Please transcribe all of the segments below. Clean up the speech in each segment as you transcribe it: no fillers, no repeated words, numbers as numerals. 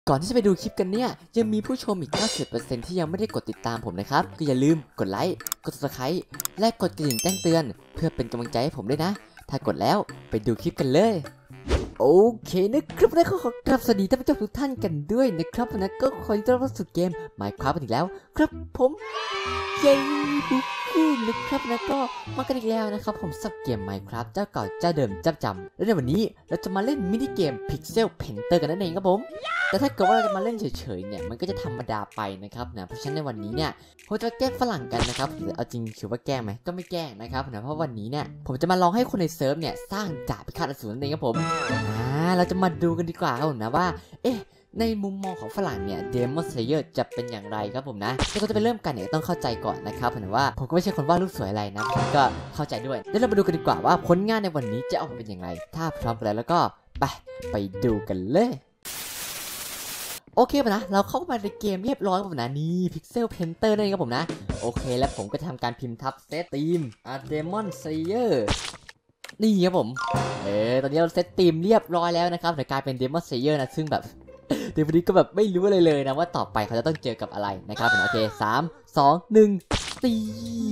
ก่อนที่จะไปดูคลิปกันเนี่ยยังมีผู้ชมอีก 90% ที่ยังไม่ได้กดติดตามผมนะครับก็อย่าลืมกดไลค์กด Subscribe และกดกระดิ่งแจ้งเตือนเพื่อเป็นกำลังใจให้ผมด้วยนะถ้ากดแล้วไปดูคลิปกันเลยโอเคนะครับนะขอกราบสวัสดีท่านผู้ชมทุกท่านกันด้วยนะครับนะก็ขอต้อนรับสู่เกม Minecraft กันอีกแล้วครับผมเย้คู่นะครับนะก็มากันอีกแล้วนะครับผมสับเกม Minecraft เจ้าเก่าเจ้าเดิมเจ้าจำและในวันนี้เราจะมาเล่นมินิเกม Pixel Painter กันนั่นเองครับผมแต่ถ้าเกิดว่าเราจะมาเล่นเฉยๆเนี่ยมันก็จะธรรมดาไปนะครับนะเพราะฉะนั้นในวันนี้เนี่ยผมจะแกล้งฝรั่งกันนะครับหรือเอาจริงถือว่าแกล้งไหมก็ไม่แกล้งนะครับนะเพราะวันนี้เนี่ยผมจะมาลองให้คนในเซิร์ฟเนี่ยสร้างดาบพิฆาตอสูรนั่นเองครับผมเราจะมาดูกันดีกว่าครับผมนะว่าในมุมมองของฝรั่งเนี่ย Demon Slayer จะเป็นอย่างไรครับผมนะแล้วก็จะไปเริ่มกันเนี่ยต้องเข้าใจก่อนนะครับผมว่าผมก็ไม่ใช่คนวาดรูปสวยอะไรนะผมก็เข้าใจด้วยแล้วเรามาดูกันดีกว่าว่าผลงานในวันนี้จะออกมาเป็นอย่างไรถ้าพร้อมกันแล้วก็ไปดูกันเลยโอเคป่ะนะเราเข้ามาในเกมเรียบร้อยครับผมนะนี่ Pixel Painter นั่นเองครับผมนะโอเคแล้วผมก็ทำการพิมพ์ทับเซตทีมDemon Slayerนี่ครับผมตอนนี้เราเซตทีมเรียบร้อยแล้วนะครับแต่กลายเป็น Demon Slayer นะซึ่งแบบเดี๋ยววันนี้ก็แบบไม่รู้อะไรเลยนะว่าต่อไปเขาจะต้องเจอกับอะไรนะครับโอเค3 2 1ตี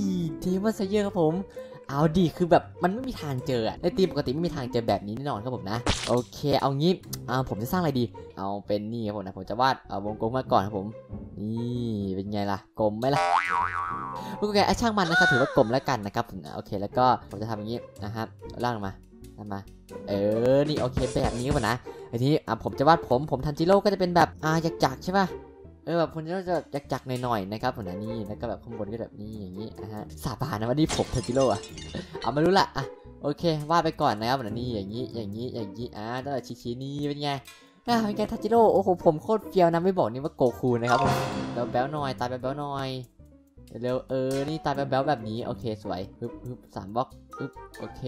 Demon Slayerครับผมเอาดีคือแบบมันไม่มีทางเจอในทีมปกติไม่มีทางเจอแบบนี้แน่นอนครับผมนะโอเคเอางี้ผมจะสร้างอะไรดีเอาเป็นนี่ครับผมนะผมจะวาดวงกลมมาก่อนครับผมนี่เป็นไงล่ะกลมไหมล่ะโอเคช่างมันนะครับถือว่ากลมแล้วกันนะครับผมโอเคแล้วก็ผมจะทำอย่างนี้นะครับล่างมานี่โอเคแบบนี้ครับนะทีนี้ผมจะวาดผมทันจิโร่ก็จะเป็นแบบจักใช่ป่ะแบบคนนี้จะจักหน่อยนะครับผมนะนี่แล้วก็แบบข้างบนก็แบบนี้อย่างนี้นะฮะสาบานนะว่านี่ผมทันจิโร่เอาไม่รู้ละโอเควาดไปก่อนนะครับผมนะนี่อย่างนี้ตั้งแต่ชี้นี่เป็นไงเป็นไงทันจิโร่โอ้โหผมโคตรเฟี้ยวนะไม่บอกนี่ว่าโกคูนะครับผมแบ๊วหน่อยตายแบ๊วหน่อยเร็วนี่ตายแบ๊วแบบนี้โอเคสวยฮึบ3 บล็อกฮึบโอเค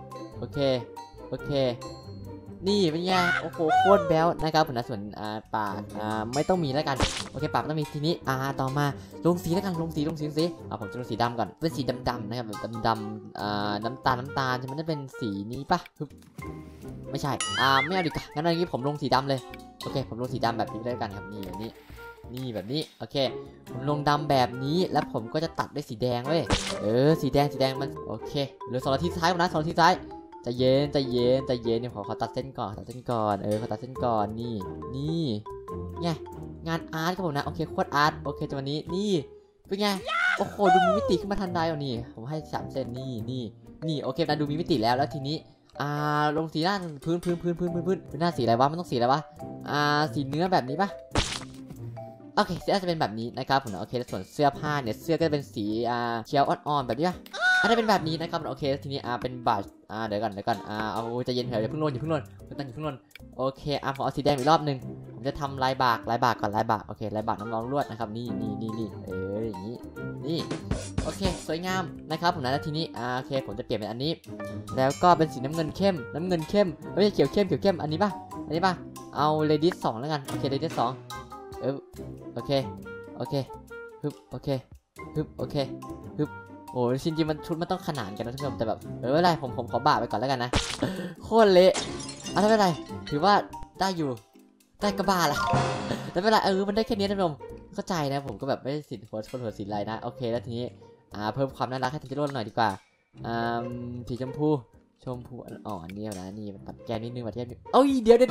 นี่เป็นไงโอ้โหโคตรแบ๊วนะครับผมนะส่วนปากไม่ต้องมีแล้วกันโอเคปากต้องมีทีนี้ต่อมาลงสีแล้วกันลงสีผมจะลงสีดำก่อนเป็นสีดำนะครับแบบดำน้ำตาลใช่ไหมนั่นเป็นสีนี้ปะไม่ใช่ไม่เอาดีกว่างั้นอย่างนี้ผมลงสีดำเลยโอเคผมลงสีดำแบบนี้ได้กันครับนี่แบบนี้โอเคผมลงดำแบบนี้แล้วผมก็จะตัดด้วยสีแดงเว้ยสีแดงมันโอเคเหลือ2 นาทีท้ายนะ2 นาทีท้ายใจเย็นเนี่ยขอตัดเส้นก่อนขอตัดเส้นก่อนนี่ไงงานอาร์ตครับผมนะโอเคโคตรอาร์ตโอเคจังหวะนี้นี่เป็นไงโอ้โหดูมีมิติขึ้นมาทันใดนี่ผมให้3 เส้นนี่โอเคนะดูมีมิติแล้วทีนี้ลงสีหน้าพื้นเป็นหน้าสีอะไรวะมันต้องสีอะไรวะสีเนื้อแบบนี้ปะโอเคเสื้อจะเป็นแบบนี้นะครับผมโอเคส่วนเสื้อผ้าเนี่ยเสื้อก็จะเป็นสีเขียวอ่อนๆแบบนี้ป่ะจะเป็นแบบนี้นะครับโอเคทีนี้เป็นบัตรเดี๋ยวก่อนเอาใจเย็นเถอะอย่าเพิ่งลนโอเคผมเอาสีแดงอีกรอบนึงผมจะทำลายบากก่อนลายบากโอเคลายบากน้องๆลวดนะครับนี่อย่างนี้นี่โอเคสวยงามนะครับผมนะแล้วทีนี้โอเคผมจะเปลี่ยนเป็นอันนี้แล้วก็เป็นสีน้ำเงินเข้มไม่ใช่เขียวเข้มอันนี้ป่ะเอาเลดี้2แล้วกันโอเคเลดี้2โอเคฮึบโอเคโอ้จริงๆมันชุดมันต้องขนานกันนะทุกคนแต่แบบไม่เป็นไรผมขอบ่าไปก่อนแล้วกันนะโคตรเละไม่เป็นไรถือว่าได้อยู่ได้กระบาละแต่ไม่เป็นไรมันได้แค่นี้นะทุกคนเข้าใจนะผมก็แบบไม่ได้สินหัวสินไรนะโอเคแล้วทีนี้เพิ่มความน่ารักให้ทันจิโร่หน่อยดีกว่าสีชมพูอ่อนนี่นะนี่ตัดแกนนิดนึงมาเทียบเดี๋ยว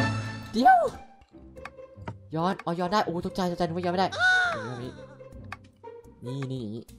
ย้อนได้โอ้ตกใจนึกว่าย้อนไม่ได้นี่อย่างนี้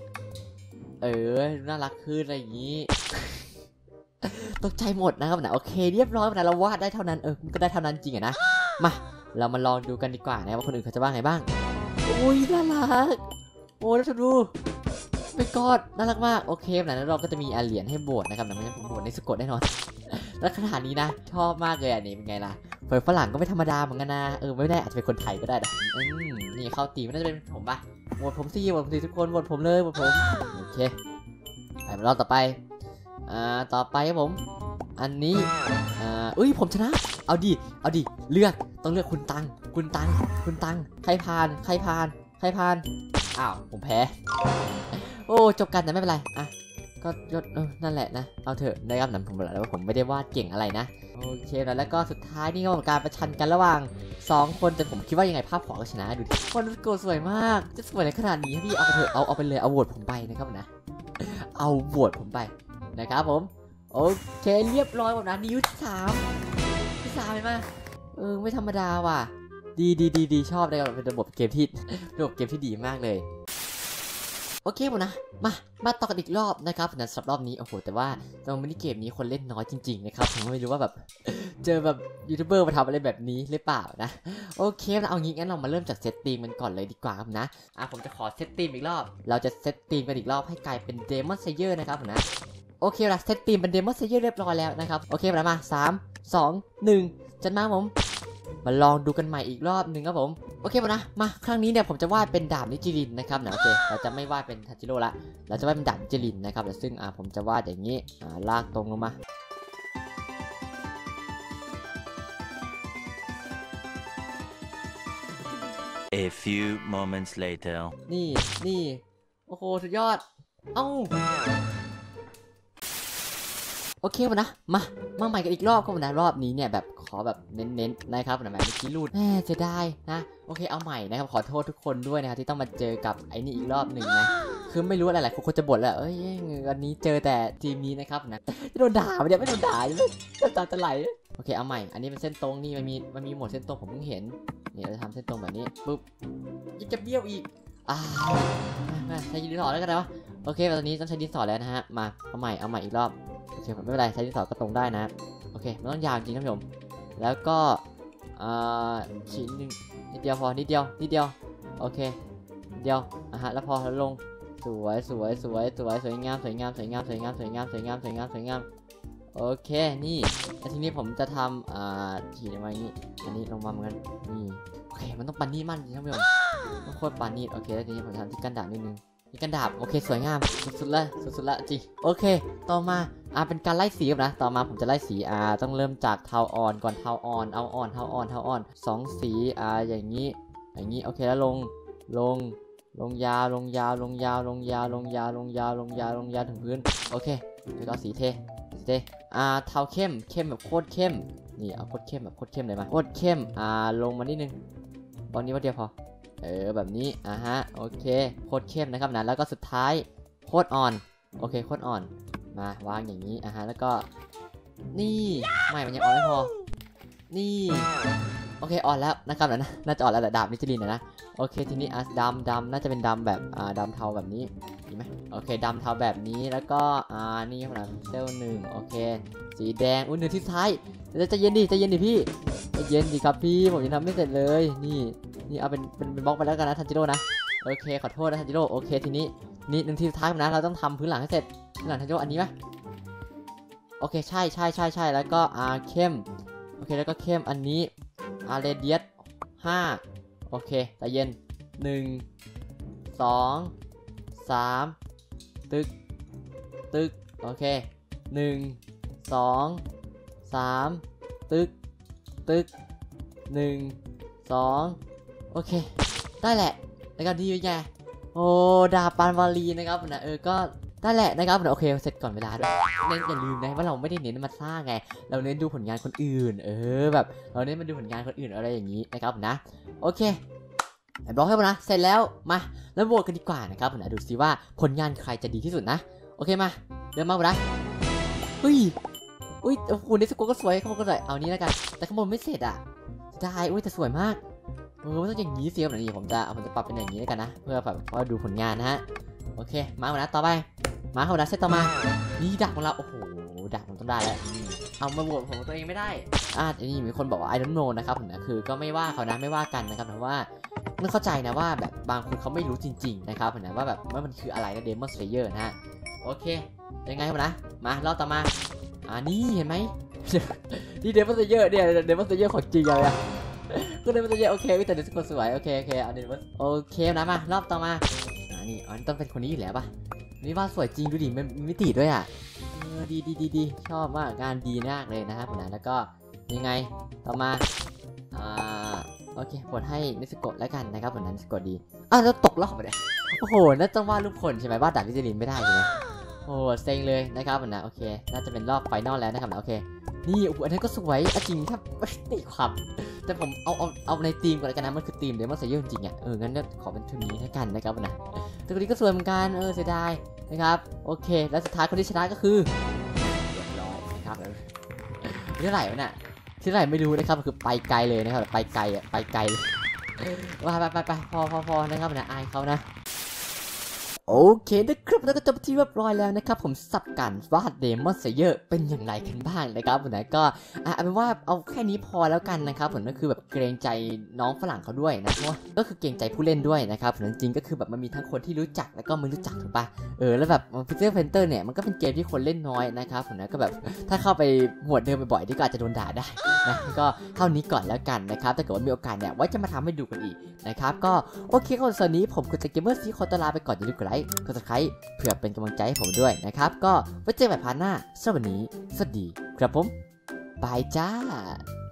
น่ารักขึ้นอะไรอย่างนี้ตกใจหมดนะครับนะโอเคเรียบร้อยนะเราวาดได้เท่านั้นมันก็ได้เท่านั้นจริงนะมาเรามาลองดูกันดีกว่านะว่าคนอื่นเขาจะว่าไงบ้างน่ารักแล้วดูไปกอดน่ารักมากโอเคนะแล้วเราก็จะมีเหรียญให้โบสนะครับนะไม่ใช่โบสในสกดแน่นอนแล้วขนาดนี้นะชอบมากเลยนี่เป็นไงล่ะฝรั่งก็ไม่ธรรมดาเหมือนกันนะไม่ได้อาจจะเป็นคนไทยก็ได้นะนี่เข้าตีมันน่าจะเป็นผมปะโหวตผมสิทุกคนโหวตผมเลยโอเคไปรอบต่อไปครับผมอันนี้ผมชนะเอาดิต้องเลือกคุณตังใครผ่านอ้าวผมแพ้โอ้จบกันแต่ไม่เป็นไรก็นั่นแหละนะเอาเถอะนะครับนั้นผมบอกแล้วว่าผมไม่ได้วาดเก่งอะไรนะโอเคแล้วก็สุดท้ายนี่ก็เป็นการประชันกันระหว่าง2คนแต่ผมคิดว่ายังไงภาพขวาก็ชนะดูดิคนโกสวยมากจะสวยในขนาดนี้พี่เอาไปเถอะเอาไปเลยเอาโหวตผมไปนะครับนะเอาโหวตผมไปนะครับผมโอเคเรียบร้อยหมดนะนิ้วที่3เห็นไหมไม่ธรรมดาว่ะดีชอบนะครับเป็นระบบเกมที่ดีมากเลยโอเคหมดนะมาต่อกันอีกรอบนะครับนะสำหรับรอบนี้โอ้โหแต่ว่าตรงมินิเกมนี้คนเล่นน้อยจริงๆนะครับผมไม่รู้ว่าแบบเจอแบบยูทูบเบอร์มาทำอะไรแบบนี้หรือเปล่านะโอเคนะเอางี้งั้นเรามาเริ่มจากเซตตีมกันก่อนเลยดีกว่าครับนะผมจะขอเซตตีมอีกรอบเราจะเซตตีมกันอีกรอบให้กลายเป็นเดมอนเซเยอร์นะครับนะโอเคละเซตตีมเป็นเดมอนเซเยอร์เรียบร้อยแล้วนะครับโอเคมา3 2 1จัดมาผมมาลองดูกันใหม่อีกรอบหนึ่งครับผมโอเคมาครั้งนี้เนี่ยผมจะวาดเป็นดาบนิจิรินนะครับนะโอเคเราจะไม่วาดเป็นทันจิโร่ละเราจะวาดเป็นดาบนิจิรินนะครับซึ่งผมจะวาดอย่างนี้ลากตรงลงมา A few moments later นี่โอ้โหสุดยอดโอเคมาใหม่กันอีกรอบครับนะรอบนี้เนี่ยแบบขอแบบเน้นนะครับนะแบบเมื่อกี้รูดจะได้นะโอเคเอาใหม่นะครับขอโทษทุกคนด้วยนะครับที่ต้องมาเจอกับไอ้นี่อีกรอบหนึ่งนะคือไม่รู้อะไรหลายคนจะบ่นแหละวันนี้เจอแต่ทีมนี้นะครับนะจะโดนด่าไม่โดนด่าจะตาจะไหลโอเคเอาใหม่อันนี้เป็นเส้นตรงนี่มันมีหมดเส้นตรงผมเพิ่งเห็นเนี่ยเราจะทำเส้นตรงแบบนี้ปุ๊บยังจะเบี้ยวอีกใช้ดินสอแล้วกันนะโอเคตอนนี้ต้องใช้ดินสอแล้วนะฮะมาเอาใหม่อีกรอบโอเคไม่เป็นไรใช้ดินสอก็ตรงได้นะโอเคไม่ต้องยาวจริงท่านผู้ชมแล้วก็ชิ้นนึงนิดเดียวพอนิดเดียวโอเคเดียวแล้วพอแล้วลงสวยงามโอเคนี่แล้วทีนี้ผมจะทำขีดมาอย่างนี้อันนี้ลงมาเหมือนกันนี่โอเคมันต้องปานนีตมั่นจริงท่านผู้ชมต้องโคตรปานนีตโอเคแล้วทีนี้ผมทำที่กันดาบนิดนึงนี่กันดาบโอเคสวยงามสุดละจริงโอเคต่อมาเป็นการไล่สีนะต่อมาผมจะไล่สีต้องเริ่มจากเทาอ่อนก่อนเทาอ่อน2สีอย่างนี้โอเคแล้วลงยาวถึงพื้นโอเคแล้วก็สีเทเทาเข้มแบบโคตรเข้มนี่เอาโคตรเข้มแบบโคตรเข้มเลยมาโคตรเข้มลงมานิดนึงตอนนี้ว่าเดียวพอแบบนี้โอเคโคตรเข้มนะครับนะแล้วก็สุดท้ายโคตรอ่อนโอเคโคตรอ่อนมาวางอย่างนี้แล้วก็นี่ไม่มันยังอ่อนไม่พอนี่โอเคอ่อนแล้วนะครับนะน่าจะอ่อนแล้วแหละดาบนิจลินนะโอเคทีนี้ดำน่าจะเป็นดำแบบดำเทาแบบนี้ดีไหมโอเคดำเทาแบบนี้แล้วก็นี่ครับเซลล์1โอเคสีแดงหนึ่งที่ท้ายจะเย็นดิพี่เย็นดิครับพี่ผมยังทำไม่เสร็จเลยนี่เอาเป็นบล็อกไปแล้วกันนะทันจิโร่นะโอเคขอโทษนะทันจิโร่โอเคทีนี้นี่1ทีสุดท้ายนะเราต้องทำพื้นหลังให้เสร็จพื้นหลังทันจิโร่อันนี้ไหมโอเคใช่แล้วก็เข้มโอเคแล้วก็เข้มอันนี้เรเดียส5โอเคใจเย็น1 2 3ตึกโอเค1 2 3ตึก1 2โอเคได้แหละนะครับดีไงโอ้ดาบปานวาลีนะครับนะก็ได้แหละนะครับโอเคเสร็จก่อนเวลาด้วยอย่าลืมนะว่าเราไม่ได้เน้นมาสร้างไงเราเน้นดูผลงานคนอื่นแบบเราเน้นมาดูผลงานคนอื่นอะไรอย่างนี้นะครับนะโอเคบล็อกให้นะเสร็จแล้วมาแล้วโหวตกันดีกว่านะครับนะดูซิว่าผลงานใครจะดีที่สุดนะโอเคมาเริ่มมานะอุ้ยโอ้โหนี่สกูก็สวยข้างบนก็สวยเอานี้แล้วกันแต่ข้างบนไม่เสร็จได้แต่สวยมากมันต้องอย่างนี้สิครับนี่ผมจะปรับเป็นอย่างนี้แล้วกันนะเพื่อแบบว่าดูผลงานนะฮะโอเคมานะต่อไปมาเข้านะเซตต่อมานี่ดักของเราโอ้โหดักมันต้องได้แล้วเอามาโหวตผมตัวเองไม่ได้นี่มีคนบอกว่า I don't know นะครับผมนะคือก็ไม่ว่าเขานะไม่ว่ากันนะครับแต่ว่าไม่เข้าใจนะว่าแบบบางคนเขาไม่รู้จริงๆนะครับผมนะว่าแบบว่ามันคืออะไรนะ Demon Slayer นะฮะโอเคยังไงครับนะมารอบต่อมานี่เห็นไหมนี่ Demon Slayer เนี่ย Demon Slayer ของจริงเลยก็ Demon Slayer โอเคแต่เดี๋ยวสกดสวยโอเคเอา Demon โอเคนะมารอบต่อมานี่ต้องเป็นคนนี้อยู่แล้วป่ะนี่ว่าสวยจริงดูดิมันมิติด้วยดีชอบมากงานดีมากเลยนะครับผมนะแล้วก็ยังไงต่อมาโอเคกดให้นิสโกะแล้วกันนะครับผมนั้นนิสโกะดีแล้วตกรอบไปเลยโอ้โหน่าต้องวาดรูปคนใช่ไหมวาดดาบวิจิรินไม่ได้ใช่ไหมโอ้เซ็งเลยนะครับนะโอเคน่าจะเป็นรอบไฟนอลแล้วนะครับนะโอเคนี่โอ้โหอันนั้นก็สวยจริงครับตีความแต่ผมเอาในทีมก่อนแล้วกันนะมันคือทีมเดมอนสเลเยอร์จริงอ่ะงั้นขอเป็นชุดนี้แล้วกันนะครับนะแต่คนนี้ก็สวยเหมือนกันเสียดายนะครับโอเคแล้วสุดท้ายคนที่ชนะก็คือเรียบร้อยนะครับที่ไหนวะน่ะที่ไหนไม่รู้นะครับคือไปไกลเลยนะครับไปไกลอ่ะไปไกลเลยไปพอนะครับนะอายเขานะโอเคนะครับแล้วก็จบที่เรียบร้อยแล้วนะครับผมสับกันวาดเดมอนสเลเยอร์เป็นอย่างไรกันบ้างนะครับผมนะก็เอาเป็นว่าเอาแค่นี้พอแล้วกันนะครับผมก็คือแบบเกรงใจน้องฝรั่งเขาด้วยนะเพราะก็คือเกรงใจผู้เล่นด้วยนะครับผมจริงก็คือแบบมันมีทั้งคนที่รู้จักแล้วก็ไม่รู้จักถูกปะแล้วแบบฟิกเซอร์เพนเตอร์เนี่ยมันก็เป็นเกมที่คนเล่นน้อยนะครับผมนะก็แบบถ้าเข้าไปหมวดเดิมบ่อยๆที่ก็อาจจะโดนด่าได้นะก็เท่านี้ก่อนแล้วกันนะครับถ้าเกิดว่ามีโอกาสเนี่ยไว้จะมาทำให้ดูกันอีกนะครับก็โอเคครับส่วนนี้ผมคุณจะเกมเมอร์ซีขอตัวลาไปก่อนอย่าลืมกดไลค์กด Subscribe เพื่อเป็นกำลังใจให้ผมด้วยนะครับก็ไว้เจอกันใหม่พาร์ทหน้าสำหรับวันนี้สวัสดีครับผมบายจ้า